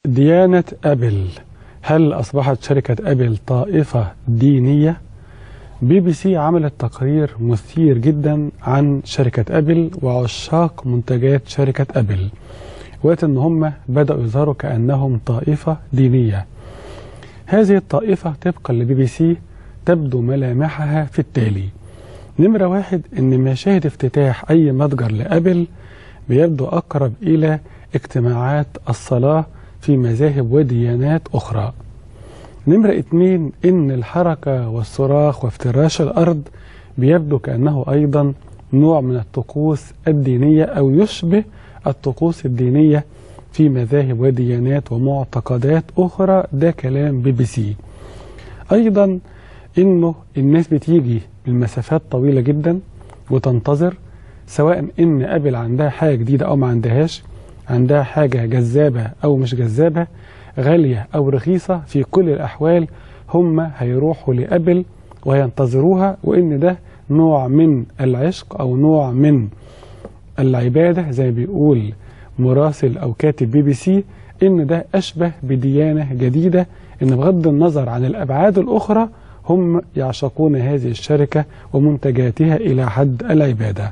ديانة أبل، هل أصبحت شركة أبل طائفة دينية؟ BBC عملت تقرير مثير جدا عن شركة أبل وعشاق منتجات شركة أبل، وقت أن هم بدأوا يظهروا كأنهم طائفة دينية. هذه الطائفة طبقا لBBC تبدو ملامحها في التالي: نمرة واحد، أن مشاهد افتتاح أي متجر لأبل بيبدو أقرب إلى اجتماعات الصلاة في مذاهب وديانات أخرى. نمرة اتنين، إن الحركة والصراخ وافتراش الأرض بيبدو كأنه أيضا نوع من الطقوس الدينية أو يشبه الطقوس الدينية في مذاهب وديانات ومعتقدات أخرى. ده كلام BBC. أيضا إنه الناس بتيجي المسافات طويلة جدا وتنتظر، سواء إن أبل عندها حاجة جديدة أو ما عندهاش، عندها حاجة جذابة أو مش جذابة، غالية أو رخيصة، في كل الأحوال هم هيروحوا لأبل وينتظروها، وإن ده نوع من العشق أو نوع من العبادة زي بيقول مراسل أو كاتب BBC، إن ده أشبه بديانة جديدة، إن بغض النظر عن الأبعاد الأخرى هم يعشقون هذه الشركة ومنتجاتها إلى حد العبادة.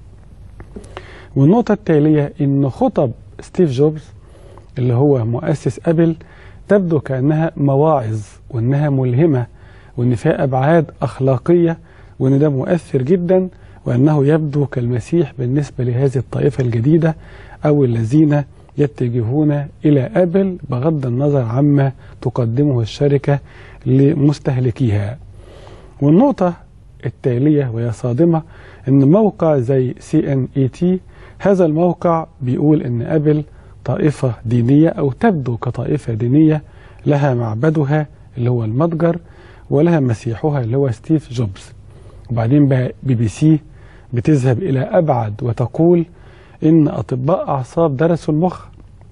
والنقطة التالية، إن خطب ستيف جوبز اللي هو مؤسس أبل تبدو كأنها مواعظ، وأنها ملهمة، وأن فيها أبعاد أخلاقية، وأن ده مؤثر جدا، وأنه يبدو كالمسيح بالنسبة لهذه الطائفة الجديدة أو الذين يتجهون إلى أبل بغض النظر عما تقدمه الشركة لمستهلكيها. والنقطة التالية وهي صادمة، أن موقع زي CNET هذا الموقع بيقول أن أبل طائفة دينية أو تبدو كطائفة دينية، لها معبدها اللي هو المتجر ولها مسيحها اللي هو ستيف جوبز. وبعدين بقى BBC بتذهب إلى أبعد وتقول إن أطباء أعصاب درسوا المخ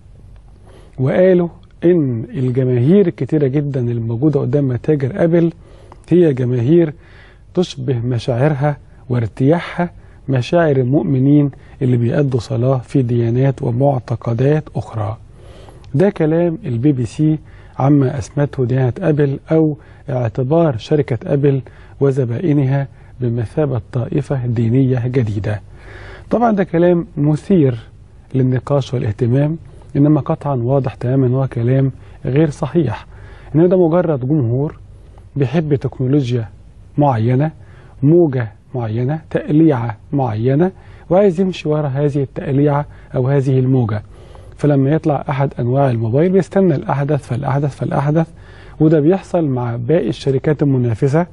وقالوا إن الجماهير الكتيرة جدا اللي موجودة قدام متاجر أبل هي جماهير تشبه مشاعرها وارتياحها مشاعر المؤمنين اللي بيأدوا صلاة في ديانات ومعتقدات أخرى. ده كلام BBC عما أسمته ديانة أبل أو اعتبار شركة أبل وزبائنها بمثابة طائفة دينية جديدة. طبعا ده كلام مثير للنقاش والاهتمام، إنما قطعا واضح تماما هو كلام غير صحيح. إن ده مجرد جمهور بيحب تكنولوجيا معينة، موجة معينة، تقليعة معينة، وعايز يمشي وراء هذه التقليعة أو هذه الموجة. فلما يطلع أحد أنواع الموبايل بيستنى الأحدث فالأحدث فالأحدث، وده بيحصل مع باقي الشركات المنافسة،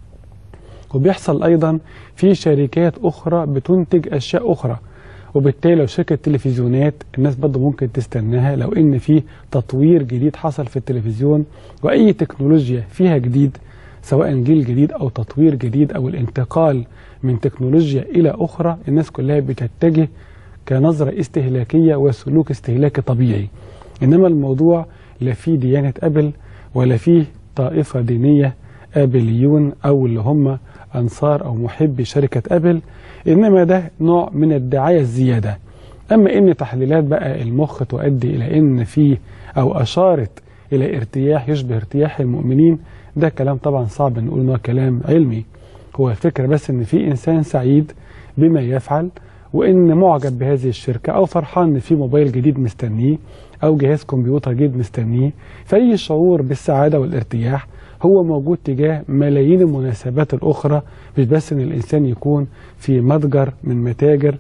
وبيحصل أيضا في شركات أخرى بتنتج أشياء أخرى. وبالتالي لو شركة تلفزيونات الناس برضه ممكن تستناها، لو إن في تطوير جديد حصل في التلفزيون وأي تكنولوجيا فيها جديد، سواء جيل جديد أو تطوير جديد أو الانتقال من تكنولوجيا إلى أخرى، الناس كلها بتتجه كنظرة استهلاكية وسلوك استهلاكي طبيعي. إنما الموضوع لا فيه ديانة أبل ولا فيه طائفة دينية آبليون أو اللي هم أنصار أو محبي شركة أبل، إنما ده نوع من الدعاية الزيادة. أما إن تحليلات بقى المخ تؤدي إلى إن فيه أو أشارت إلى ارتياح يشبه ارتياح المؤمنين، ده كلام طبعا صعب نقول إنه كلام علمي. هو الفكرة بس إن في إنسان سعيد بما يفعل، وإن معجب بهذه الشركة أو فرحان إن في موبايل جديد مستنيه أو جهاز كمبيوتر جديد مستنيه، فأي شعور بالسعادة والارتياح هو موجود تجاه ملايين المناسبات الأخرى، مش بس إن الإنسان يكون في متجر من متاجر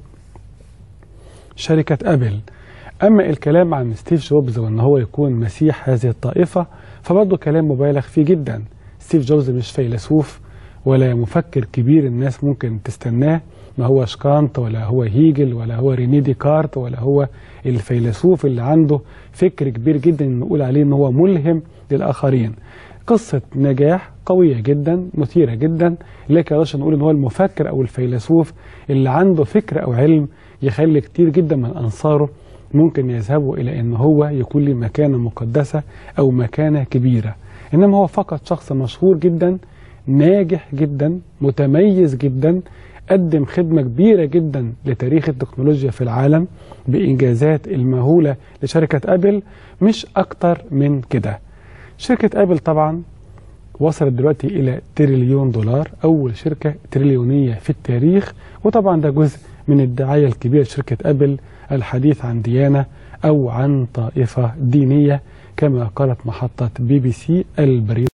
شركة أبل. أما الكلام عن ستيف جوبز وأن هو يكون مسيح هذه الطائفة فبرضه كلام مبالغ فيه جدا. ستيف جوبز مش فيلسوف ولا مفكر كبير الناس ممكن تستناه، ما هو كانت ولا هو هيجل ولا هو ريني ديكارت ولا هو الفيلسوف اللي عنده فكر كبير جدا نقول عليه إن هو ملهم للآخرين. قصة نجاح قوية جدا مثيرة جدا، لكن مش نقول إن هو المفكر أو الفيلسوف اللي عنده فكر أو علم يخلي كتير جدا من أنصاره ممكن يذهبوا إلى إن هو يكون له مكانة مقدسة أو مكانة كبيرة. إنما هو فقط شخص مشهور جدا، ناجح جدا، متميز جدا، قدم خدمة كبيرة جدا لتاريخ التكنولوجيا في العالم بإنجازات المهولة لشركة أبل، مش أكتر من كده. شركة أبل طبعا وصلت دلوقتي إلى تريليون دولار، أول شركة تريليونية في التاريخ، وطبعا ده جزء من الدعاية الكبيرة لشركة أبل، الحديث عن ديانة أو عن طائفة دينية كما قالت محطة BBC البريد.